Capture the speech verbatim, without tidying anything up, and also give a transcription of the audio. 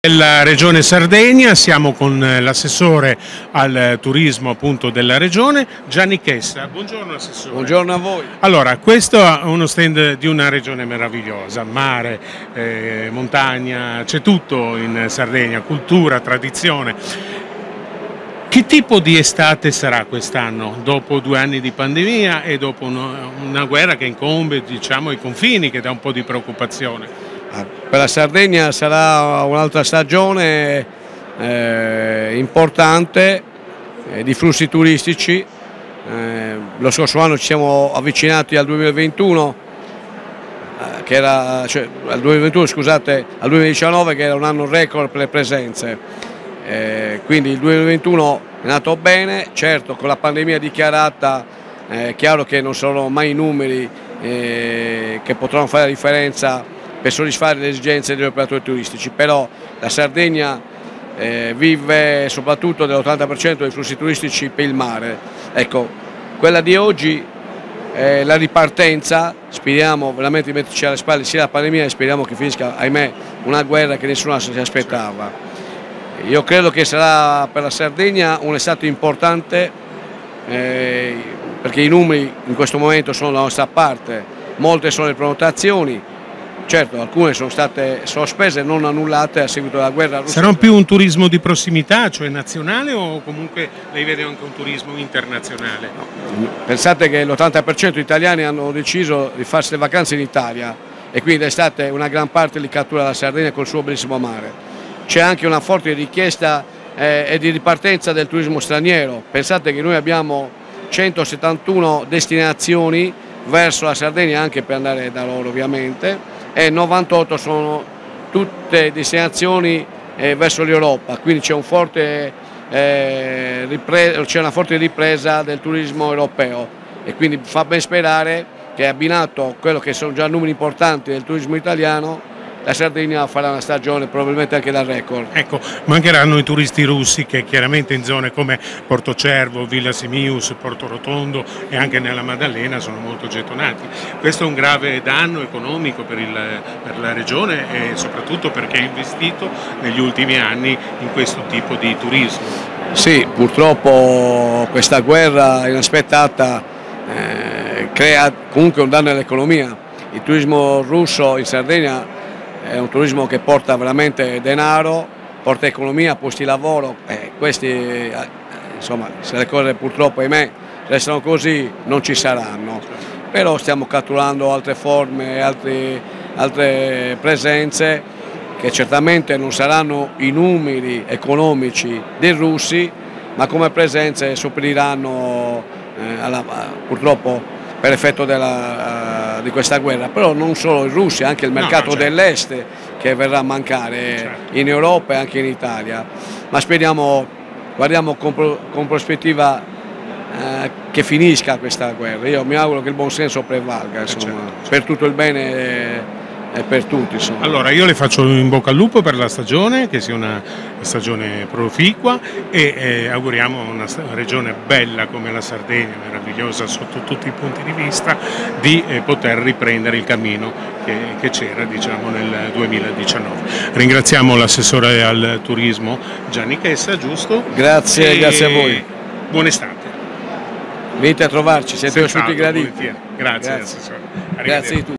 Della Regione Sardegna, siamo con l'assessore al turismo appunto della regione, Gianni Chessa. Buongiorno assessore. Buongiorno a voi. Allora, questo è uno stand di una regione meravigliosa, mare, eh, montagna, c'è tutto in Sardegna, cultura, tradizione. Che tipo di estate sarà quest'anno, dopo due anni di pandemia e dopo una, una guerra che incombe, diciamo, i confini, che dà un po' di preoccupazione? Per la Sardegna sarà un'altra stagione eh, importante eh, di flussi turistici. Eh, lo scorso anno ci siamo avvicinati al duemilaventuno, eh, che era, cioè, al duemilaventuno, scusate, al duemiladiciannove, che era un anno record per le presenze. Eh, quindi il duemilaventuno è nato bene, certo con la pandemia dichiarata è eh, chiaro che non sono mai i numeri eh, che potranno fare la differenza per soddisfare le esigenze degli operatori turistici, però la Sardegna eh, vive soprattutto dell'ottanta per cento dei flussi turistici per il mare. Ecco, quella di oggi è la ripartenza, speriamo veramente di metterci alle spalle sia la pandemia e speriamo che finisca, ahimè, una guerra che nessuno si aspettava. Io credo che sarà per la Sardegna un'estate importante eh, perché i numeri in questo momento sono dalla nostra parte, molte sono le prenotazioni. Certo, alcune sono state sospese e non annullate a seguito della guerra russa. Sarà più un turismo di prossimità, cioè nazionale, o comunque lei vede anche un turismo internazionale? No. Pensate che l'ottanta per cento degli italiani hanno deciso di farsi le vacanze in Italia e quindi d'estate una gran parte li cattura la Sardegna col suo bellissimo mare. C'è anche una forte richiesta eh, e di ripartenza del turismo straniero. Pensate che noi abbiamo centosettantuno destinazioni verso la Sardegna, anche per andare da loro ovviamente, e novantotto sono tutte destinazioni eh, verso l'Europa, quindi c'è un forte, eh, c'è una forte ripresa del turismo europeo e quindi fa ben sperare che, abbinato a quello che sono già numeri importanti del turismo italiano, la Sardegna farà una stagione probabilmente anche da record. Ecco, mancheranno i turisti russi che chiaramente in zone come Portocervo, Villa Simius, Porto Rotondo e anche nella Maddalena sono molto gettonati. Questo è un grave danno economico per, il, per la regione e soprattutto perché ha investito negli ultimi anni in questo tipo di turismo. Sì, purtroppo questa guerra inaspettata eh, crea comunque un danno all'economia. Il turismo russo in Sardegna è un turismo che porta veramente denaro, porta economia, posti di lavoro, eh, questi, eh, insomma, se le cose purtroppo, ahimè, restano così, non ci saranno. Però stiamo catturando altre forme, altri, altre presenze che certamente non saranno i numeri economici dei russi, ma come presenze soffriranno eh, alla, purtroppo per effetto della, uh, di questa guerra, però non solo i russi, anche il mercato no, certo. dell'est che verrà a mancare certo. in Europa e anche in Italia, ma speriamo, guardiamo con, pro, con prospettiva uh, che finisca questa guerra. Io mi auguro che il buon senso prevalga, insomma, certo. per tutto il bene e per tutti. Insomma. Allora io le faccio in bocca al lupo per la stagione, che sia una stagione proficua e eh, auguriamo una regione bella come la Sardegna, meravigliosa sotto tutti i punti di vista, di eh, poter riprendere il cammino che, che c'era, diciamo, nel duemiladiciannove. Ringraziamo l'assessore al turismo Gianni Chessa, giusto? Grazie, e grazie a voi. Buona estate. Venite a trovarci, siete ospiti graditi. Grazie, grazie assessore. Grazie a tutti.